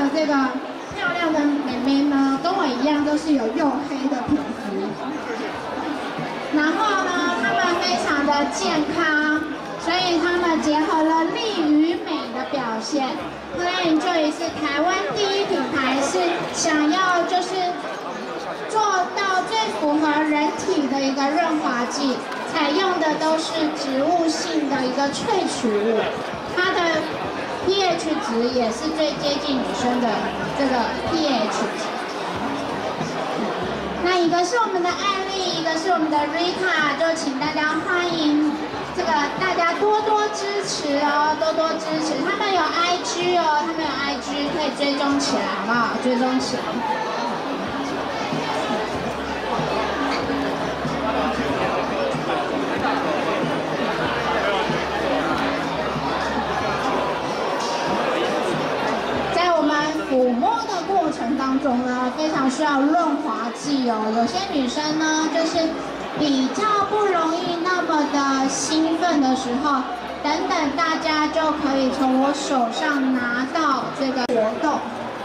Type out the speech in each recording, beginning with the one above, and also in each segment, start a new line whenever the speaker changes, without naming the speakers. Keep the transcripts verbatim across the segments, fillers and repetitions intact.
这个漂亮的妹妹呢，跟我一样都是有黝黑的皮肤，然后呢，她们非常的健康，所以她们结合了力与美的表现。Play and Joy是台湾第一品牌，是想要就是做到最符合人体的一个润滑剂，采用的都是植物性的一个萃取物，它的 pH 值也是最接近女生的这个 pH 值。那一个是我们的艾丽，一个是我们的 Rita， 就请大家欢迎这个大家多多支持哦，多多支持。他们有 I G 哦，他们有 I G 可以追踪起来，好不好？追踪起来。 抚摸的过程当中呢，非常需要润滑剂哦。有些女生呢，就是比较不容易那么的兴奋的时候，等等，大家就可以从我手上拿到这个活动。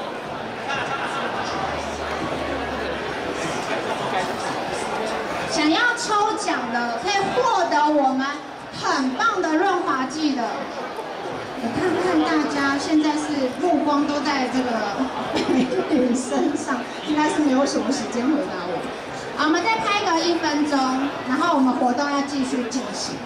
想要抽奖的，可以获得我们很棒的润滑剂的。 我看看大家现在是目光都在这个美女身上，应该是没有什么时间回答我。好，我们再拍个一分钟，然后我们活动要继续进行。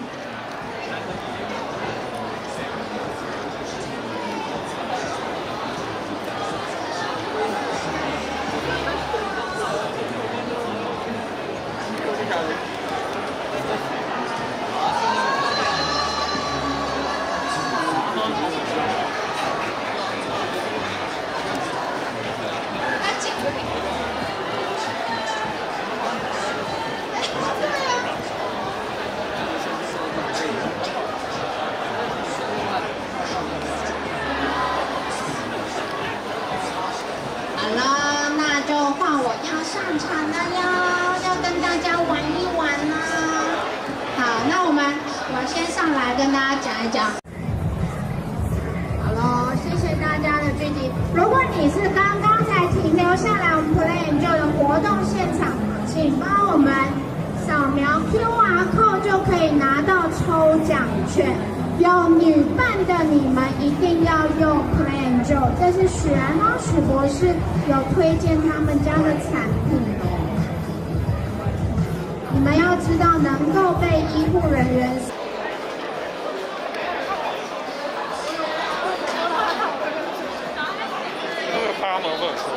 跟大家讲一讲。好喽，谢谢大家的聚集。如果你是刚刚才停留下来我们 Play and Joy 的活动现场，请帮我们扫描 Q R code 就可以拿到抽奖券。有女伴的你们一定要用 Play and Joy， 这是许安猫许博士有推荐他们家的产品哦。你们要知道，能够被医护人员
他们会说。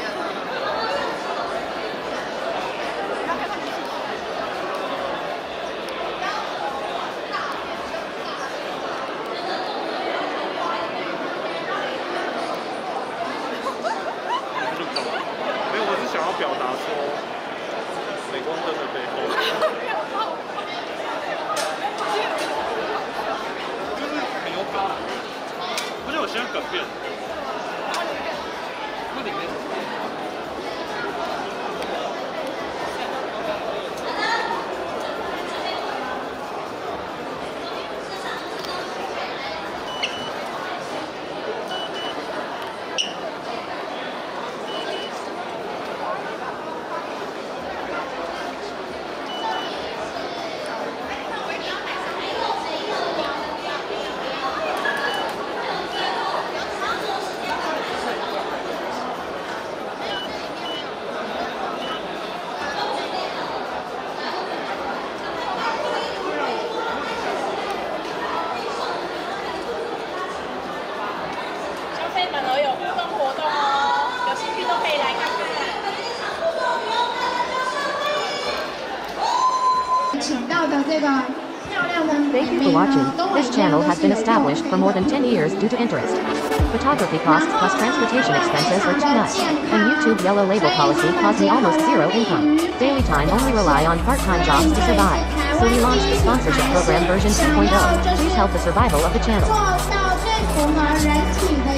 没有，我是想要表达说，镁光灯的背后，就是很有感，而且我现在改变。 里面。
Thank you for watching. This channel has been established for more than ten years due to interest. Photography costs plus transportation expenses are too much, and YouTube yellow label policy caused me almost zero income. Daily time only rely on part-time jobs to survive. So we launched the sponsorship program version two point oh. Please help the survival of the channel.